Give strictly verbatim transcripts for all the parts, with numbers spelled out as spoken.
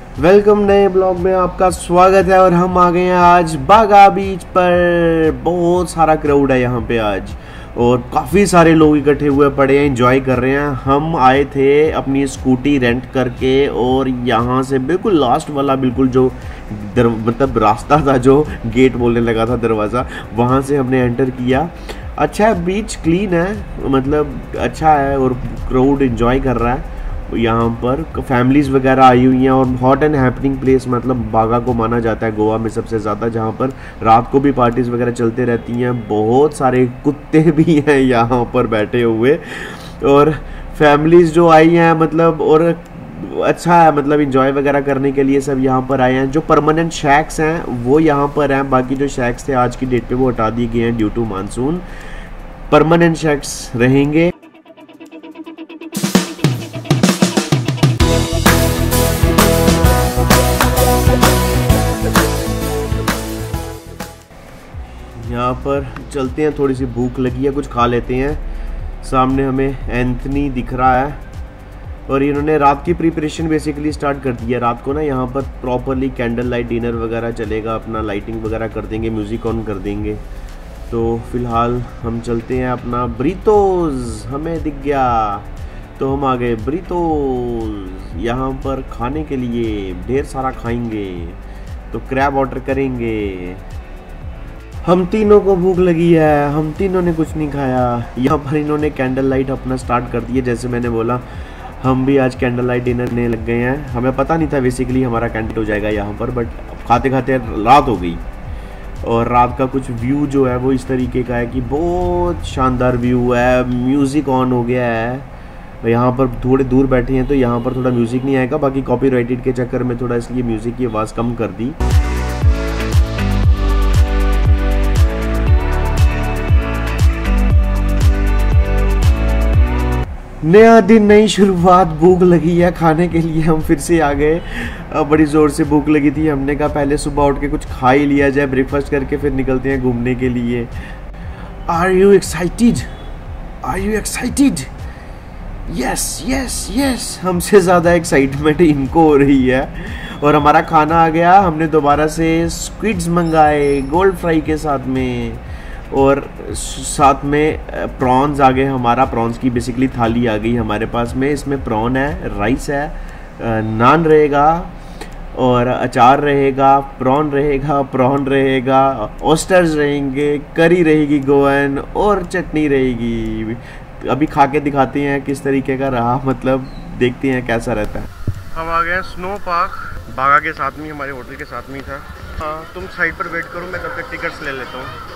Welcome नए blog में आपका स्वागत है। और हम आ गए हैं आज बागा बीच पर। बहुत सारा क्राउड है यहाँ पे आज और काफ़ी सारे लोग इकट्ठे हुए पड़े हैं, एंजॉय कर रहे हैं। हम आए थे अपनी स्कूटी रेंट करके और यहाँ से बिल्कुल लास्ट वाला बिल्कुल जो दर मतलब रास्ता था, जो गेट बोलने लगा था दरवाज़ा, वहाँ से हमने एंटर किया। अच्छा है, बीच क्लीन है, मतलब अच्छा है और क्राउड एंजॉय कर रहा है। यहाँ पर फैमिलीज़ वगैरह आई हुई हैं और हॉट एंड हैपनिंग प्लेस मतलब बागा को माना जाता है गोवा में सबसे ज़्यादा, जहाँ पर रात को भी पार्टीज़ वगैरह चलते रहती हैं। बहुत सारे कुत्ते भी हैं यहाँ पर बैठे हुए और फैमिलीज़ जो आई हैं मतलब, और अच्छा है मतलब इंजॉय वगैरह करने के लिए सब यहाँ पर आए हैं। जो परमानेंट शैक्स हैं वो यहाँ पर हैं, बाकी जो शैक्स थे आज की डेट पे वो हटा दिए गए हैं due to monsoon. Permanent shacks रहेंगे। यहाँ पर चलते हैं, थोड़ी सी भूख लगी है, कुछ खा लेते हैं। सामने हमें एंथनी दिख रहा है और इन्होंने रात की प्रिपरेशन बेसिकली स्टार्ट कर दी है। रात को ना यहाँ पर प्रॉपरली कैंडल लाइट डिनर वगैरह चलेगा, अपना लाइटिंग वगैरह कर देंगे, म्यूज़िक ऑन कर देंगे। तो फिलहाल हम चलते हैं अपना ब्रीतोज़ हमें दिख गया तो हम आ गए ब्रीतोज़। यहाँ पर खाने के लिए ढेर सारा खाएंगे, तो क्रैब ऑर्डर करेंगे। हम तीनों को भूख लगी है, हम तीनों ने कुछ नहीं खाया। यहाँ पर इन्होंने कैंडल लाइट अपना स्टार्ट कर दिया, जैसे मैंने बोला हम भी आज कैंडल लाइट डिनर ने लग गए हैं। हमें पता नहीं था बेसिकली हमारा कैंडल हो जाएगा यहाँ पर, बट खाते खाते रात हो गई। और रात का कुछ व्यू जो है वो इस तरीके का है कि बहुत शानदार व्यू है। म्यूज़िक ऑन हो गया है, यहाँ पर थोड़े दूर बैठे हैं तो यहाँ पर थोड़ा म्यूज़िक नहीं आएगा, बाकी कॉपीराइटेड के चक्कर में थोड़ा इसलिए म्यूज़िक की आवाज़ कम कर दी। नया दिन, नई शुरुआत, भूख लगी है, खाने के लिए हम फिर से आ गए। बड़ी ज़ोर से भूख लगी थी, हमने कहा पहले सुबह उठ के कुछ खा ही लिया जाए, ब्रेकफास्ट करके फिर निकलते हैं घूमने के लिए। Are you excited? Are you excited? Yes yes yes, हमसे ज़्यादा एक्साइटमेंट इनको हो रही है। और हमारा खाना आ गया, हमने दोबारा से स्क्विड्स मंगाए गोल्ड फ्राई के साथ में, और साथ में प्रॉन्स आ गए। हमारा प्रॉन्स की बेसिकली थाली आ गई हमारे पास में। इसमें प्रॉन है, राइस है, नान रहेगा और अचार रहेगा, प्रॉन रहेगा, प्रॉन रहेगा, ऑस्टर्स रहेंगे, करी रहेगी गोवन और चटनी रहेगी। अभी खा के दिखाते हैं किस तरीके का रहा, मतलब देखते हैं कैसा रहता है। हम आ गए हैं स्नो पार्क, बागा के साथ में, हमारे होटल के साथ में ही था। हाँ, तुम साइड पर वेट करो, मैं तब तक टिकट्स ले लेता हूँ।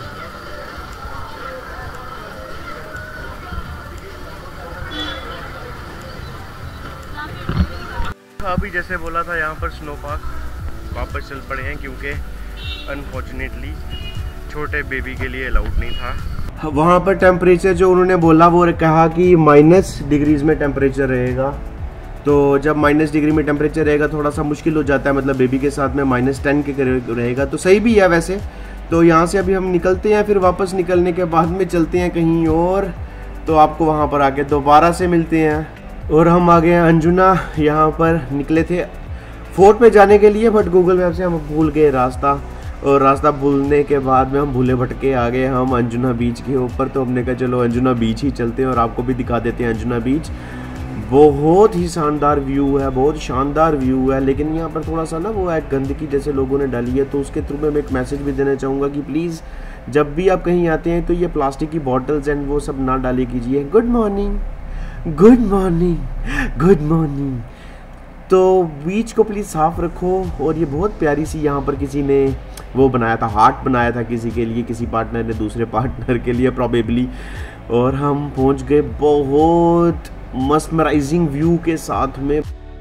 अभी जैसे बोला था यहाँ पर स्नो पार्क वापस चल पड़े हैं, क्योंकि अनफॉर्चुनेटली छोटे बेबी के लिए अलाउड नहीं था। वहाँ पर टेम्परेचर जो उन्होंने बोला वो कहा कि माइनस डिग्रीज में टेम्परेचर रहेगा। तो जब माइनस डिग्री में टेम्परेचर रहेगा थोड़ा सा मुश्किल हो जाता है, मतलब बेबी के साथ में माइनस टेन के रहेगा, तो सही भी है वैसे। तो यहाँ से अभी हम निकलते हैं, फिर वापस निकलने के बाद में चलते हैं कहीं और, तो आपको वहाँ पर आके दोबारा से मिलते हैं। और हम आ गए हैं अंजुना। यहाँ पर निकले थे फोर्ट पे जाने के लिए, बट गूगल मैप से हम भूल गए रास्ता, और रास्ता भूलने के बाद में हम भूले भटके आ गए हम अंजुना बीच के ऊपर। तो हमने कहा चलो अंजुना बीच ही चलते हैं और आपको भी दिखा देते हैं अंजुना बीच। बहुत ही शानदार व्यू है, बहुत शानदार व्यू है, लेकिन यहाँ पर थोड़ा सा ना वो है गंदगी जैसे लोगों ने डाली है, तो उसके थ्रू में मैं एक मैसेज भी देना चाहूँगा कि प्लीज़ जब भी आप कहीं आते हैं तो ये प्लास्टिक की बॉटल्स एंड वो सब ना डाले कीजिए। Good morning, good morning, good morning. तो बीच को प्लीज़ साफ़ रखो। और ये बहुत प्यारी सी यहाँ पर किसी ने वो बनाया था, हार्ट बनाया था किसी के लिए, किसी पार्टनर ने दूसरे पार्टनर के लिए प्रॉबेबली। और हम पहुँच गए बहुत मस्मराइजिंग व्यू के साथ में,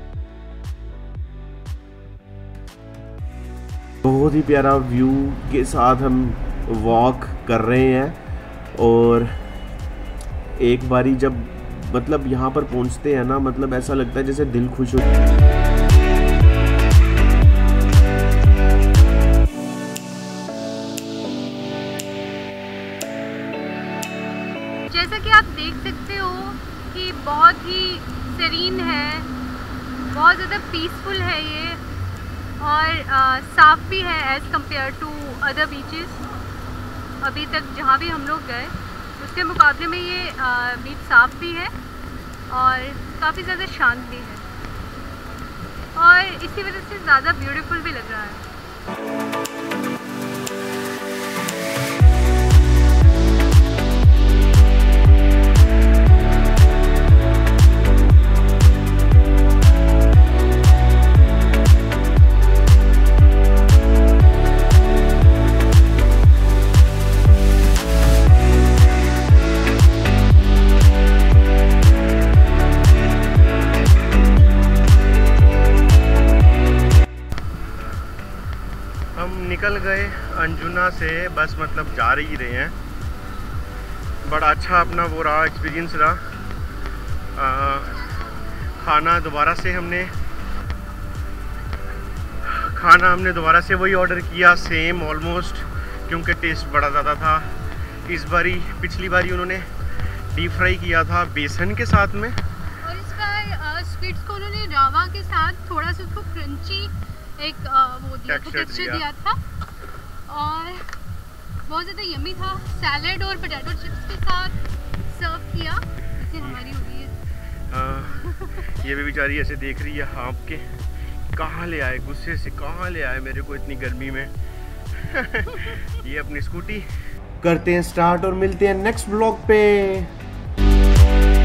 बहुत ही प्यारा व्यू के साथ हम वॉक कर रहे हैं। और एक बारी जब मतलब यहाँ पर पहुँचते हैं ना, मतलब ऐसा लगता है जैसे दिल खुश हो। जैसा कि आप देख सकते हो कि बहुत ही सेरीन है, बहुत ज़्यादा पीसफुल है ये और आ, साफ़ भी है as compared to other beaches. अभी तक जहाँ भी हम लोग गए उसके मुकाबले में ये बीच साफ़ भी है और काफ़ी ज़्यादा शांत भी है और इसी वजह से ज़्यादा ब्यूटीफुल भी लग रहा है। निकल गए अंजुना से, बस मतलब जा ही रहे हैं। बड़ा अच्छा अपना वो रहा, एक्सपीरियंस रहा। आ, खाना दोबारा से हमने खाना हमने दोबारा से वही ऑर्डर किया, सेम ऑलमोस्ट, क्योंकि टेस्ट बड़ा ज़्यादा था। इस बारी पिछली बारी उन्होंने डीप फ्राई किया था बेसन के साथ में, और इसका स्वीट्स को उन्होंने रावा के साथ थोड़ा सा उसको क्रंची एक आ, वो दिया था, टेक्सचर दिया था और बहुत ज़्यादा यमी था। सैलेड और पोटैटो चिप्स के साथ सर्व किया। जैसे हमारी हो रही है। हाँ, ये भी बेचारी ऐसे देख रही है हाँप के, कहाँ ले आए, गुस्से से कहाँ ले आए मेरे को इतनी गर्मी में। ये अपनी स्कूटी करते हैं स्टार्ट और मिलते हैं नेक्स्ट ब्लॉग पे।